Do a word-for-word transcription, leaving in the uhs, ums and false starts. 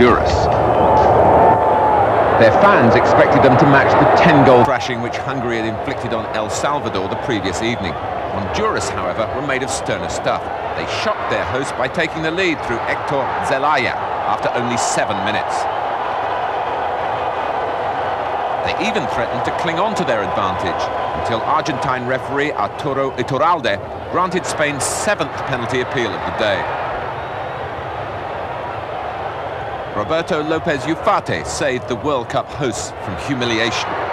Honduras. Their fans expected them to match the ten-goal thrashing which Hungary had inflicted on El Salvador the previous evening. Honduras, however, were made of sterner stuff. They shocked their host by taking the lead through Hector Zelaya after only seven minutes. They even threatened to cling on to their advantage until Argentine referee Arturo Iturralde granted Spain's seventh penalty appeal of the day. Roberto Lopez Ufarte saved the World Cup hosts from humiliation.